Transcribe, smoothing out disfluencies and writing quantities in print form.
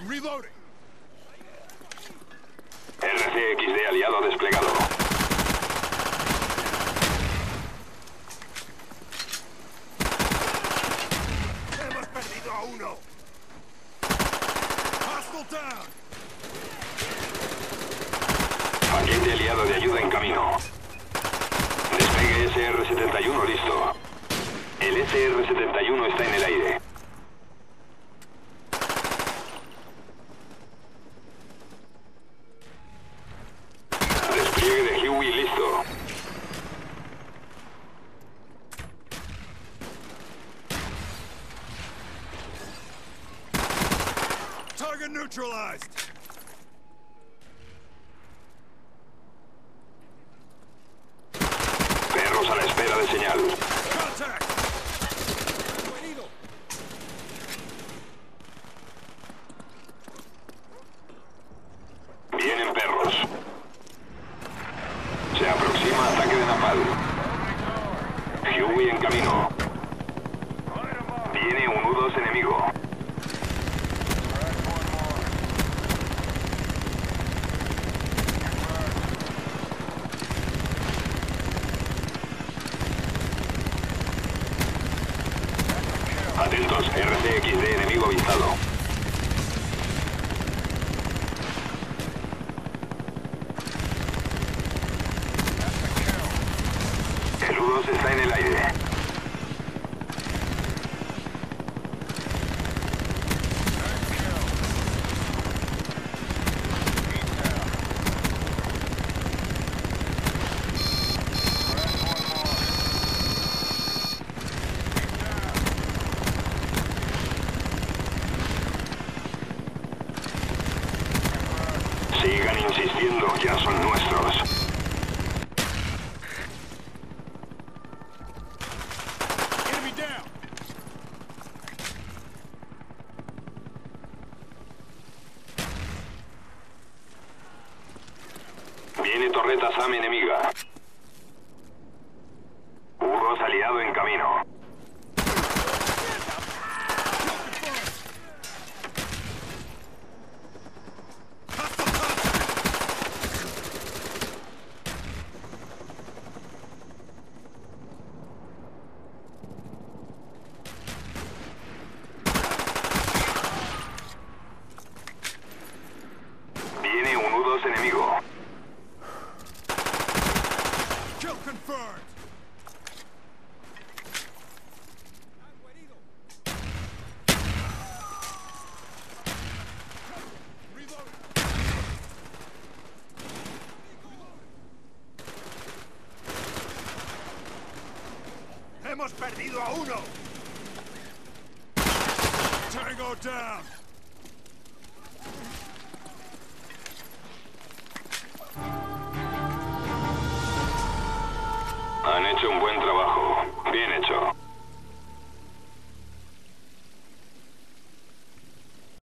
Reloading. RCXD aliado desplegado. Hemos perdido a uno. Hostile down. Paquete aliado de ayuda en camino. Despegue SR-71 listo. El SR-71 está en el aire. Despliegue de Huey listo. Target neutralized. Perros a la espera de señal. Contact. Vienen perros. Se aproxima ataque de napalm. Huey en camino. Viene un U-2 enemigo. Atentos, RCXD enemigo avistado. El U-2 está en el aire. Sigan insistiendo, ya son nuestros. Enemy down. Viene torreta SAM enemiga. U-2 aliado en camino. Viene un U-2 enemigo. Kill confirmed. Hemos perdido a uno. Tango down. Han hecho un buen trabajo. Bien hecho.